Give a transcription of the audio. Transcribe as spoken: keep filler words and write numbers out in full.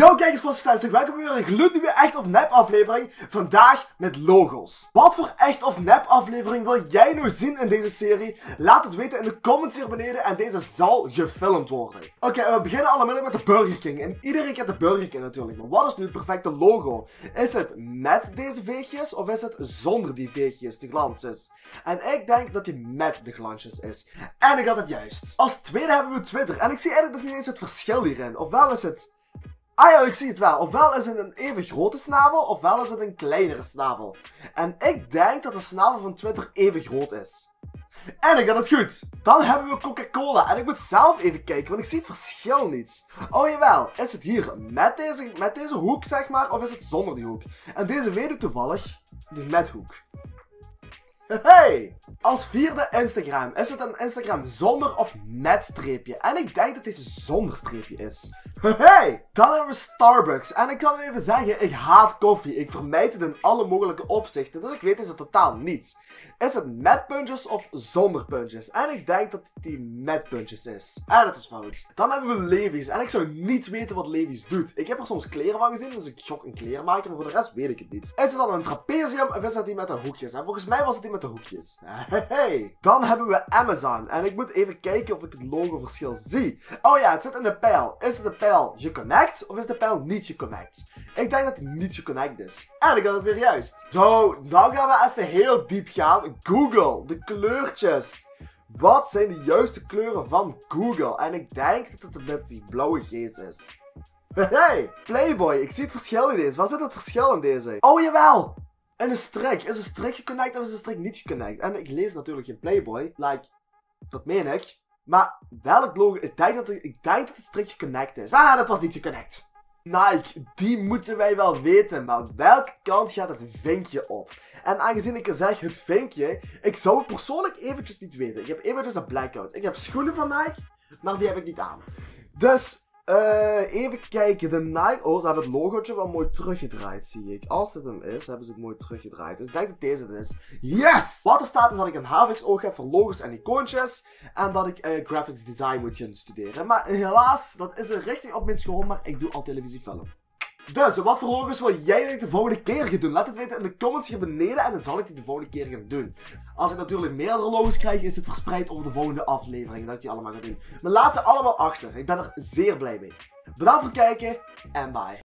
Yo kijkers van Fantastic, welkom bij weer een gloednieuwe echt of nep aflevering. Vandaag met logo's. Wat voor echt of nep aflevering wil jij nou zien in deze serie? Laat het weten in de comments hier beneden en deze zal gefilmd worden. Oké, okay, we beginnen allemaal met de Burger King. En iedereen kent de Burger King natuurlijk. Maar wat is nu het perfecte logo? Is het met deze veegjes of is het zonder die veegjes, de glansjes? En ik denk dat die met de glansjes is. En ik had het juist. Als tweede hebben we Twitter. En ik zie eigenlijk nog niet eens het verschil hierin. Ofwel is het... Ah ja, ik zie het wel. Ofwel is het een even grote snavel, ofwel is het een kleinere snavel. En ik denk dat de snavel van Twitter even groot is. En ik had het goed. Dan hebben we Coca-Cola. En ik moet zelf even kijken, want ik zie het verschil niet. Oh jawel, is het hier met deze, met deze hoek, zeg maar, of is het zonder die hoek? En deze weet ik toevallig, dus met hoek. Hey! Als vierde Instagram. Is het een Instagram zonder of met streepje? En ik denk dat deze zonder streepje is. Hey! Dan hebben we Starbucks. En ik kan even zeggen, ik haat koffie. Ik vermijd het in alle mogelijke opzichten. Dus ik weet deze totaal niet. Is het met puntjes of zonder puntjes? En ik denk dat het die met puntjes is. En dat is fout. Dan hebben we Levi's. En ik zou niet weten wat Levi's doet. Ik heb er soms kleren van gezien, dus ik gok een klerenmaker. Maar voor de rest weet ik het niet. Is het dan een trapezium of is het die met de hoekjes? En volgens mij was het die met de hoekjes. Hey. Dan hebben we Amazon. En ik moet even kijken of ik het logoverschil zie. Oh ja, het zit in de pijl. Is de pijl geconnect of is de pijl niet geconnect? Ik denk dat het niet geconnect is. En ik had het weer juist. Zo, nou gaan we even heel diep gaan. Google, de kleurtjes. Wat zijn de juiste kleuren van Google? En ik denk dat het met die blauwe geest is. Hey, Playboy, ik zie het verschil in deze. Waar zit het verschil in deze? Oh jawel! En een strik. Is een strik geconnect of is een strik niet geconnect? En ik lees natuurlijk geen Playboy. Like, dat meen ik. Maar welk logo? Ik denk dat, ik denk dat het strik geconnect is. Ah, dat was niet geconnect. Nike, die moeten wij wel weten. Maar welke kant gaat het vinkje op? En aangezien ik er zeg het vinkje, ik zou het persoonlijk eventjes niet weten. Ik heb eventjes een blackout. Ik heb schoenen van Nike, maar die heb ik niet aan. Dus... Uh, even kijken, de Nike... Oh, ze hebben het logootje wel mooi teruggedraaid, zie ik. Als dit hem is, hebben ze het mooi teruggedraaid. Dus ik denk dat deze het is. Yes! Wat er staat is dat ik een H V X-oog heb voor logos en icoontjes. En dat ik uh, graphics design moet gaan studeren. Maar helaas, dat is een richting op mijn school, maar ik doe al televisiefilm. Dus, wat voor logos wil jij dat ik de volgende keer ga doen? Laat het weten in de comments hier beneden en dan zal ik die de volgende keer gaan doen. Als ik natuurlijk meerdere logos krijg, is het verspreid over de volgende aflevering dat ik die allemaal ga doen. Maar laat ze allemaal achter. Ik ben er zeer blij mee. Bedankt voor het kijken en bye.